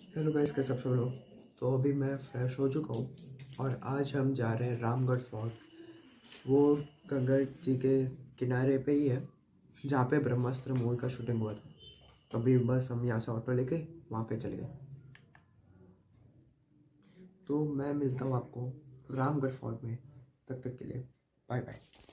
Hello guys, कैसे सब लोग। तो अभी मैं फ्रेश हो चुका हूँ और आज हम जा रहे हैं रामगढ़ फोर्ट। वो गंगा जी के किनारे पे ही है जहाँ पे ब्रह्मास्त्र मूवी का शूटिंग हुआ था। तो अभी बस हम यहाँ से ऑटो लेके वहाँ पे चले गए। तो मैं मिलता हूँ आपको रामगढ़ फोर्ट में। तब तक के लिए बाय बाय।